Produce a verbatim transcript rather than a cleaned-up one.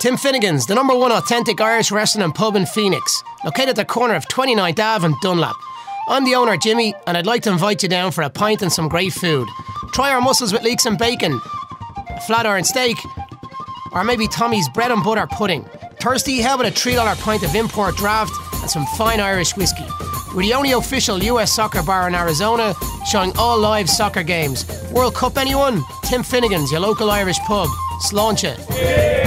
Tim Finnegans, the number one authentic Irish restaurant and pub in Phoenix, located at the corner of twenty-ninth Avenue and Dunlap. I'm the owner, Jimmy, and I'd like to invite you down for a pint and some great food. Try our mussels with leeks and bacon, a flat iron steak, or maybe Tommy's bread and butter pudding. Thirsty? How about a three dollar pint of import draft and some fine Irish whiskey? We're the only official U S soccer bar in Arizona, showing all live soccer games. World Cup, anyone? Tim Finnegans, your local Irish pub. Sláinte.